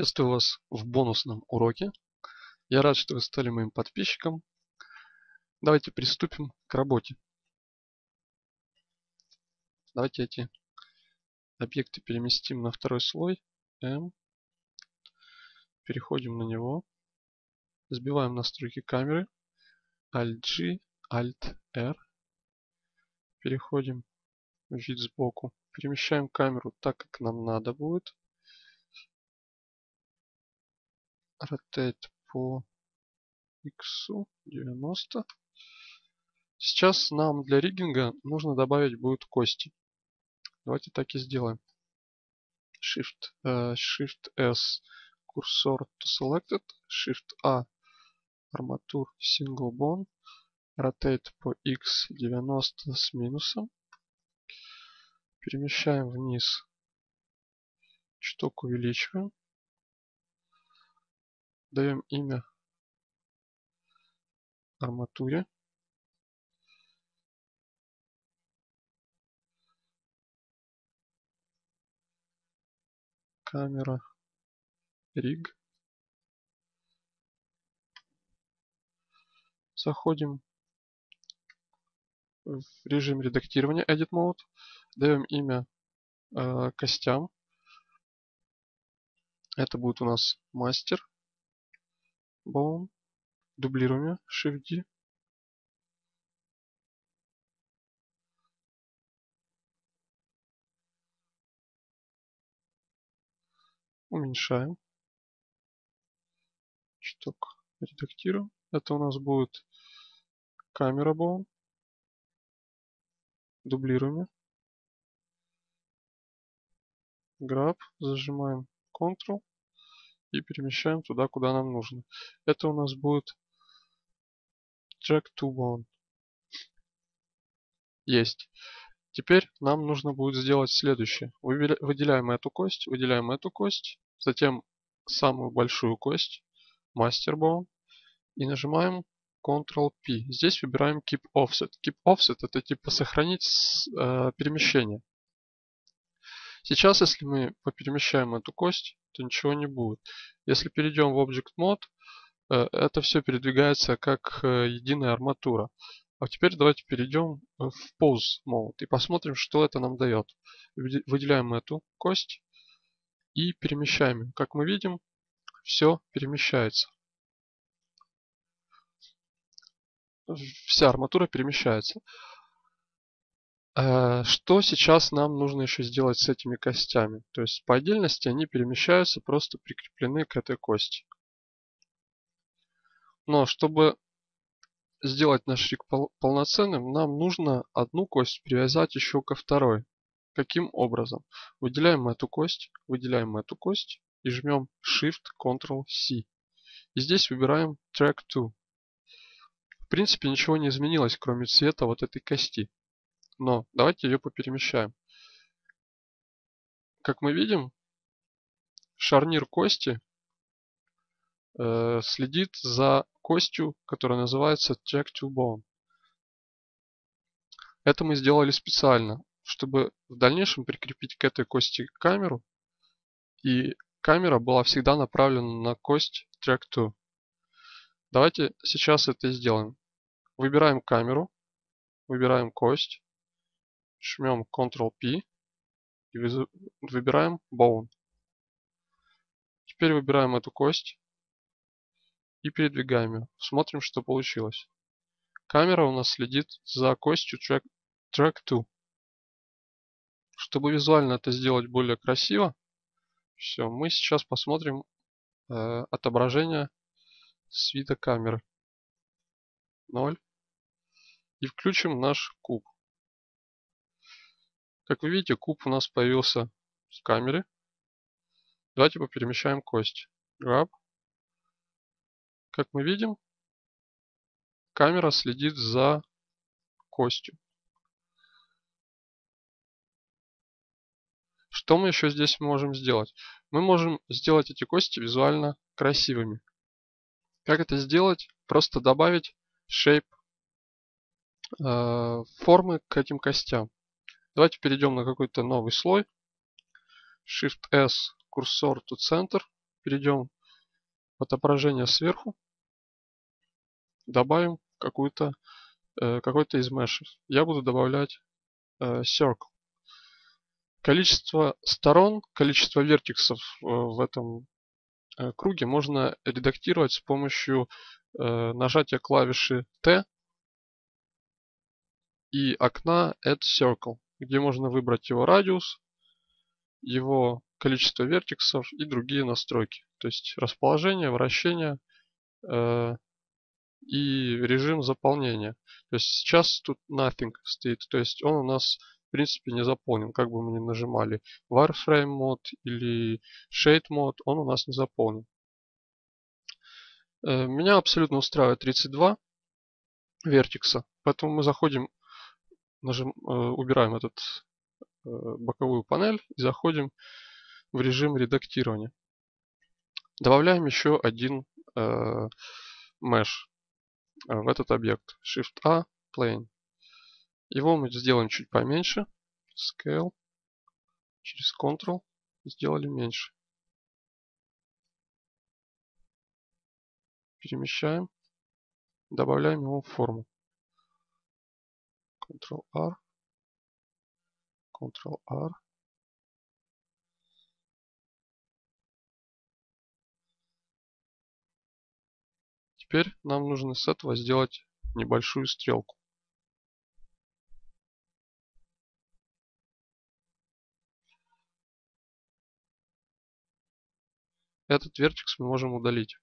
Приветствую вас в бонусном уроке. Я рад, что вы стали моим подписчиком. Давайте приступим к работе. Давайте эти объекты переместим на второй слой. M. Переходим на него. Сбиваем настройки камеры. Alt-G, Alt-R. Переходим в вид сбоку. Перемещаем камеру так, как нам надо будет. Rotate по X 90. Сейчас нам для риггинга нужно добавить будет кости. Давайте так и сделаем. Shift-S cursor to selected. Shift-A арматур single bone. Rotate по X 90 с минусом. Перемещаем вниз. Чуток увеличиваем. Даем имя арматуре. Камера rig. Заходим в режим редактирования Edit Mode. Даем имя костям. Это будет у нас мастер. Bone. Дублируем. Shift-D. Уменьшаем. Чуток редактируем. Это у нас будет камера Bone. Дублируем. Grab. Зажимаем Ctrl. И перемещаем туда, куда нам нужно. Это у нас будет Track to Bone. Есть. Теперь нам нужно будет сделать следующее. Выделяем эту кость, затем самую большую кость, Master Bone, и нажимаем Ctrl-P. Здесь выбираем Keep Offset. Keep Offset это типа сохранить перемещение. Сейчас, если мы поперемещаем эту кость, то ничего не будет. Если перейдем в Object Mode, это все передвигается как единая арматура. А теперь давайте перейдем в Pose Mode и посмотрим, что это нам дает. Выделяем эту кость и перемещаем ее. Как мы видим, все перемещается. Вся арматура перемещается. Что сейчас нам нужно еще сделать с этими костями? То есть по отдельности они перемещаются, просто прикреплены к этой кости. Но чтобы сделать наш риг полноценным, нам нужно одну кость привязать еще ко второй. Каким образом? Выделяем эту кость и жмем Shift-Ctrl-C. И здесь выбираем Track to. В принципе, ничего не изменилось, кроме цвета вот этой кости. Но давайте ее поперемещаем. Как мы видим, шарнир кости следит за костью, которая называется Track to Bone. Это мы сделали специально, чтобы в дальнейшем прикрепить к этой кости камеру, и камера была всегда направлена на кость Track to. Давайте сейчас это сделаем. Выбираем камеру, выбираем кость, жмем Ctrl-P и выбираем Bone. Теперь выбираем эту кость и передвигаем ее. Смотрим, что получилось. Камера у нас следит за костью Track to. Чтобы визуально это сделать более красиво, все, мы сейчас посмотрим отображение с вида камеры. 0. И включим наш куб. Как вы видите, куб у нас появился в камере. Давайте поперемещаем кость. Grab. Как мы видим, камера следит за костью. Что мы еще здесь можем сделать? Мы можем сделать эти кости визуально красивыми. Как это сделать? Просто добавить shape формы к этим костям. Давайте перейдем на какой-то новый слой. Shift-S cursor to center. перейдем в отображение сверху, добавим какой-то из мешев. Я буду добавлять circle. Количество сторон, количество вертексов в этом круге можно редактировать с помощью нажатия клавиши T и окна Add Circle, где можно выбрать его радиус, его количество вертексов и другие настройки. То есть расположение, вращение и режим заполнения. То есть сейчас тут nothing стоит, то есть он у нас в принципе не заполнен. Как бы мы ни нажимали Wireframe мод или Shade мод, он у нас не заполнен. Меня абсолютно устраивает 32 вертекса, поэтому мы заходим, убираем этот боковую панель и заходим в режим редактирования. Добавляем еще один mesh в этот объект. Shift-A, Plane. Его мы сделаем чуть поменьше. Scale. Через Ctrl сделали меньше. Перемещаем. Добавляем его в форму. Ctrl-R. Ctrl-R. Теперь нам нужно с этого сделать небольшую стрелку. Этот вертекс мы можем удалить.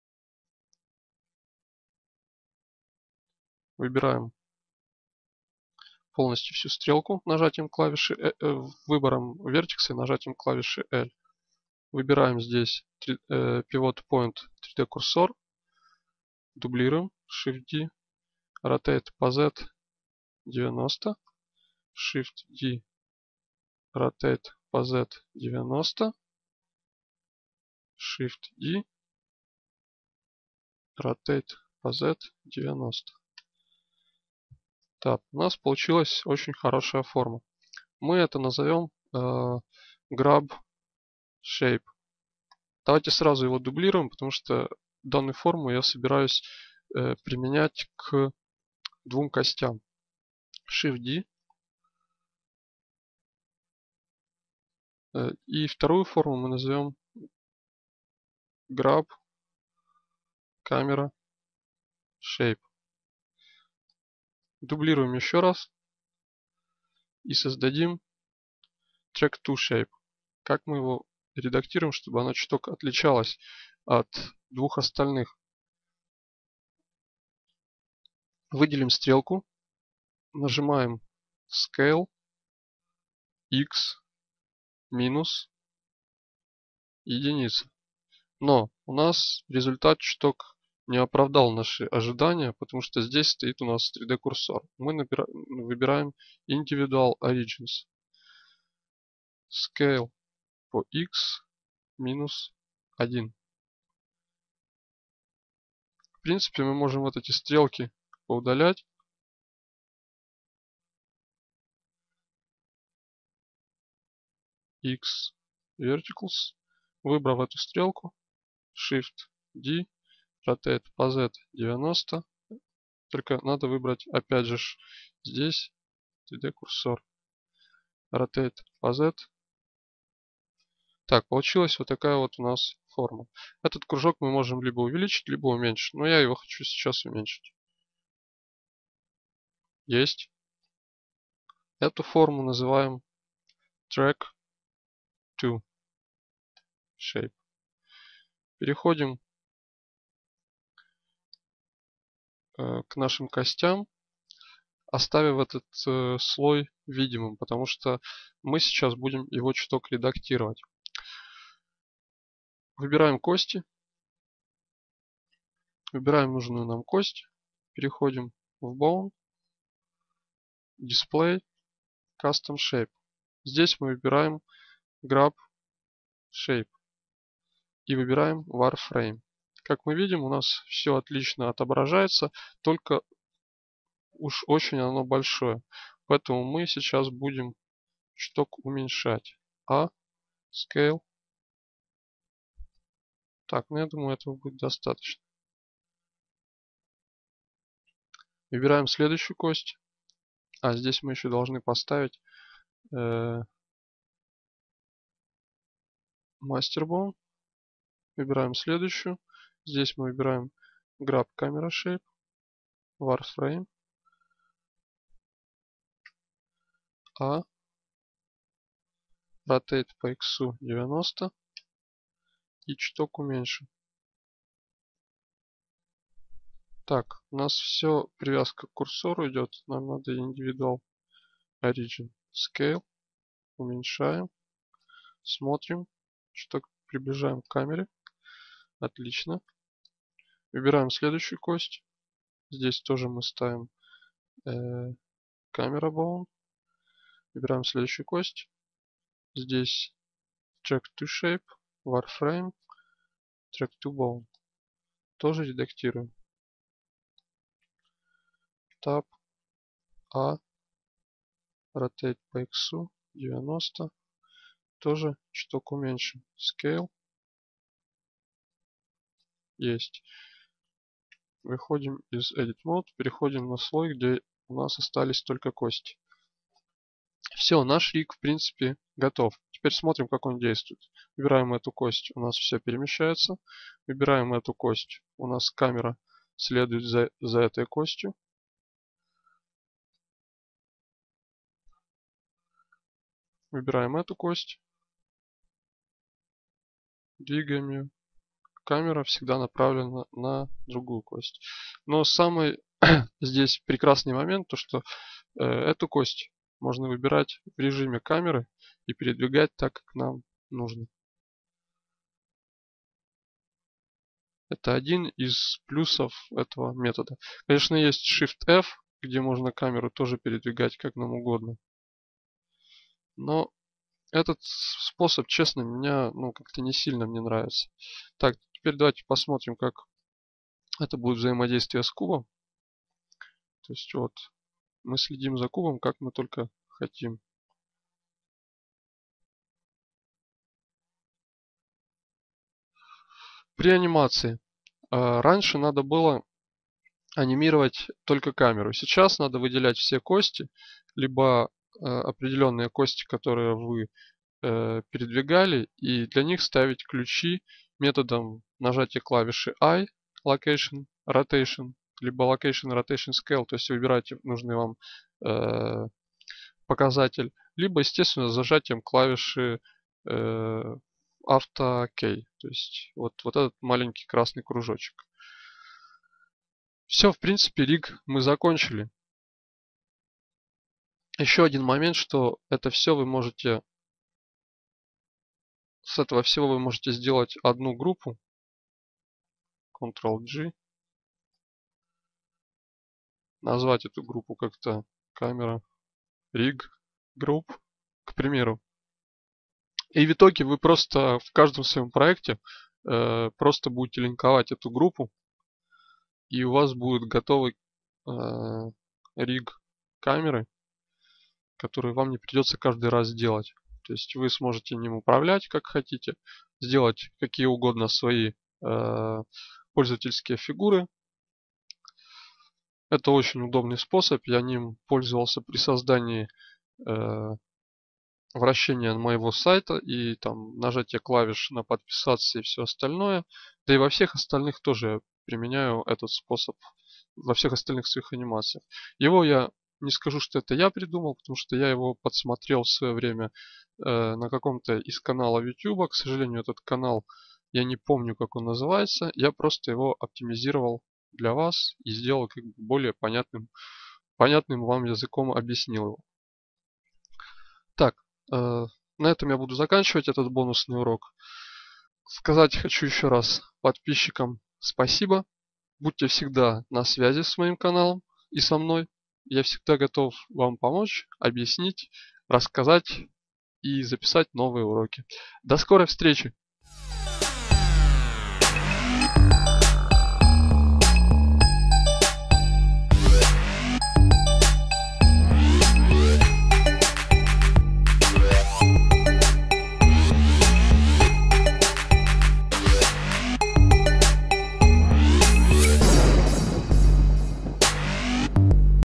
Выбираем полностью всю стрелку нажатием клавиши выбором вертекса и нажатием клавиши L. Выбираем здесь Pivot Point 3D курсор, дублируем Shift-D, Rotate по Z 90, Shift-D, Rotate по Z 90, Shift-D, Rotate по Z 90. Так, у нас получилась очень хорошая форма. Мы это назовем Grab Shape. Давайте сразу его дублируем, потому что данную форму я собираюсь применять к двум костям. Shift-D. И вторую форму мы назовем Grab Camera Shape. Дублируем еще раз и создадим Track to Shape. Как мы его редактируем, чтобы оно чуток отличалось от двух остальных. Выделим стрелку, нажимаем Scale, X, минус, единица. Но у нас результат чуток не оправдал наши ожидания, потому что здесь стоит у нас 3D курсор. Мы выбираем Individual Origins. Scale по X минус 1. В принципе, мы можем вот эти стрелки поудалять. X verticals. Выбрав эту стрелку, Shift-D, Rotate по Z 90. Только надо выбрать, опять же, здесь 3D курсор. Rotate по Z. Так, получилась вот такая вот у нас форма. Этот кружок мы можем либо увеличить, либо уменьшить. Но я его хочу сейчас уменьшить. Есть. Эту форму называем Track to Shape. Переходим к нашим костям, оставив этот слой видимым, потому что мы сейчас будем его чуток редактировать. Выбираем кости, выбираем нужную нам кость, переходим в Bone, Display, Custom Shape. Здесь мы выбираем Grab Shape и выбираем Wireframe. Как мы видим, у нас все отлично отображается, только уж очень оно большое. Поэтому мы сейчас будем чуток уменьшать. Scale, Так, ну я думаю, этого будет достаточно. Выбираем следующую кость. А здесь мы еще должны поставить мастербон. Выбираем следующую. Здесь мы выбираем Grab Camera Shape, Warframe, A, Rotate по X 90 и чуток уменьшим. Так, у нас все, привязка к курсору идет. Нам надо Individual Origin Scale. Уменьшаем. Смотрим. Чуток приближаем к камере. Отлично. Выбираем следующую кость. Здесь тоже мы ставим Camera Bone. Выбираем следующую кость. Здесь Track to Shape, Warframe, Track to Bone. Тоже редактируем. Tab, A, Rotate по X 90. Тоже чуток уменьшим. Scale. Есть. Выходим из Edit Mode, переходим на слой, где у нас остались только кости. Все, наш риг в принципе готов. Теперь смотрим, как он действует. Выбираем эту кость, у нас все перемещается. Выбираем эту кость, у нас камера следует за этой костью. Выбираем эту кость. Двигаем ее. Камера всегда направлена на другую кость. Но самый здесь прекрасный момент, то что эту кость можно выбирать в режиме камеры и передвигать так, как нам нужно. Это один из плюсов этого метода. Конечно, есть Shift-F, где можно камеру тоже передвигать как нам угодно. Но этот способ, честно, меня как-то не сильно мне нравится. Так, теперь давайте посмотрим, как это будет взаимодействие с кубом. То есть вот мы следим за кубом, как мы только хотим. При анимации. Раньше надо было анимировать только камеру. Сейчас надо выделять все кости, либо определенные кости, которые вы передвигали, и для них ставить ключи методом нажатия клавиши I, Location, Rotation, либо Location, Rotation Scale, то есть выбирайте нужный вам показатель, либо, естественно, зажатием клавиши Auto Key, то есть вот этот маленький красный кружочек. Все, в принципе, риг мы закончили. Еще один момент, что это все вы можете, с этого всего вы можете сделать одну группу. Ctrl-G. Назвать эту группу как-то камера, rig, group, к примеру. И в итоге вы просто в каждом своем проекте просто будете линковать эту группу, и у вас будет готовый риг камеры, который вам не придется каждый раз делать. То есть вы сможете ним управлять как хотите, сделать какие угодно свои пользовательские фигуры. Это очень удобный способ, я ним пользовался при создании вращения моего сайта и там нажатие клавиш на подписаться и все остальное. Да и во всех остальных тоже применяю этот способ, во всех остальных своих анимациях. Его я не скажу, что это я придумал, потому что я его подсмотрел в свое время на каком-то из каналов YouTube. К сожалению, этот канал, я не помню, как он называется. Я просто его оптимизировал для вас и сделал как бы более понятным вам языком объяснил его. Так, на этом я буду заканчивать этот бонусный урок. Сказать хочу еще раз подписчикам спасибо. Будьте всегда на связи с моим каналом и со мной. Я всегда готов вам помочь, объяснить, рассказать и записать новые уроки. До скорой встречи!